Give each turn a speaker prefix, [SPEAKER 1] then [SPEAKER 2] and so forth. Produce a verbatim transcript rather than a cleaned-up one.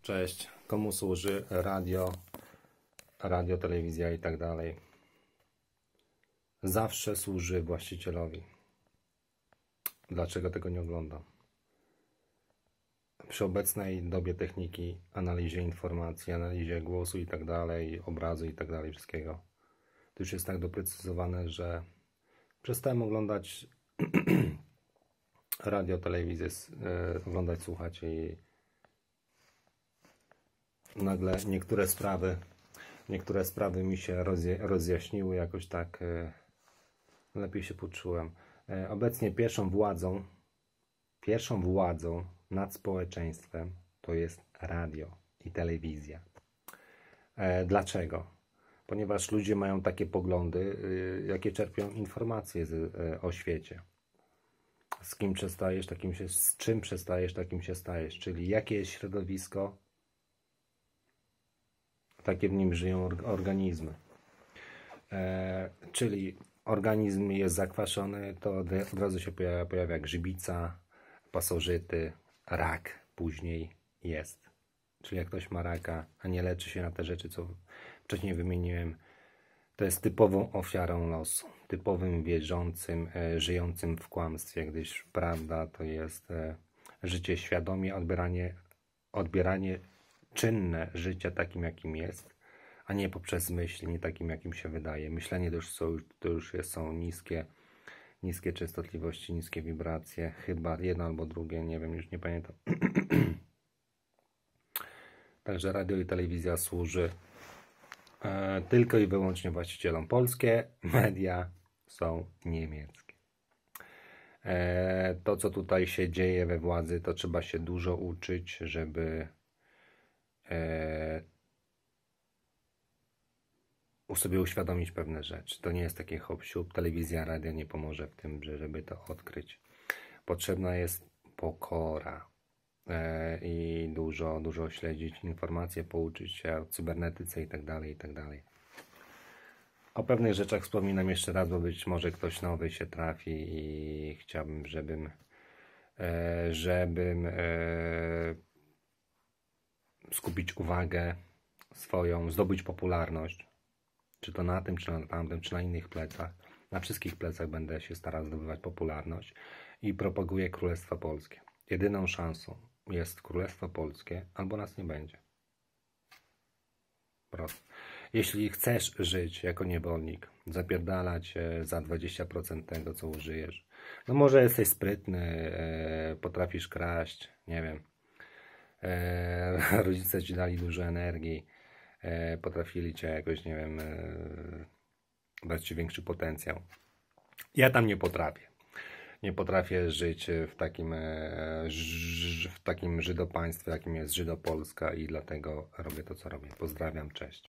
[SPEAKER 1] Cześć, komu służy radio, radio, telewizja i tak dalej? Zawsze służy właścicielowi. Dlaczego tego nie oglądam? Przy obecnej dobie techniki, analizie informacji, analizie głosu i tak dalej, obrazu i tak dalej, wszystkiego, to już jest tak doprecyzowane, że przestałem oglądać radio, telewizję, yy, oglądać, słuchać i nagle niektóre sprawy niektóre sprawy mi się rozjaśniły, jakoś tak e, lepiej się poczułem. E, obecnie pierwszą władzą pierwszą władzą nad społeczeństwem to jest radio i telewizja. E, dlaczego? Ponieważ ludzie mają takie poglądy, e, jakie czerpią informacje z, e, o świecie. Z kim przestajesz, takim się, z czym przestajesz, takim się stajesz. Czyli jakie jest środowisko, takie w nim żyją organizmy. E, czyli organizm jest zakwaszony, to od, od razu się pojawia, pojawia grzybica, pasożyty, rak później jest. Czyli jak ktoś ma raka, a nie leczy się na te rzeczy, co wcześniej wymieniłem, to jest typową ofiarą losu, typowym wierzącym, e, żyjącym w kłamstwie, gdyż prawda to jest e, życie świadomie, odbieranie, odbieranie czynne życia takim, jakim jest, a nie poprzez myśl, nie takim, jakim się wydaje. Myślenie to już są, to już jest, są niskie, niskie częstotliwości, niskie wibracje, chyba jedno albo drugie, nie wiem, już nie pamiętam. Także radio i telewizja służy e, tylko i wyłącznie właścicielom. Polskie media są niemieckie. E, to, co tutaj się dzieje we władzy, to trzeba się dużo uczyć, żeby e, sobie uświadomić pewne rzeczy. To nie jest takie hop-siup. Telewizja, radio nie pomoże w tym, żeby to odkryć. Potrzebna jest pokora e, i dużo, dużo śledzić informacje, pouczyć się o cybernetyce i tak dalej, i tak dalej. O pewnych rzeczach wspominam jeszcze raz, bo być może ktoś nowy się trafi i chciałbym, żebym e, żebym e, skupić uwagę swoją, zdobyć popularność. Czy to na tym, czy na tamtym, czy na innych plecach. Na wszystkich plecach będę się starał zdobywać popularność i propaguję Królestwo Polskie. Jedyną szansą jest Królestwo Polskie, albo nas nie będzie. Prosto. Jeśli chcesz żyć jako niewolnik, zapierdalać za dwadzieścia procent tego, co użyjesz, no może jesteś sprytny, e, potrafisz kraść, nie wiem, e, rodzice ci dali dużo energii, e, potrafili cię jakoś, nie wiem, e, dać ci większy potencjał. Ja tam nie potrafię. Nie potrafię żyć w takim, e, ż, w takim Żydopaństwie, jakim jest Żydopolska i dlatego robię to, co robię. Pozdrawiam, cześć.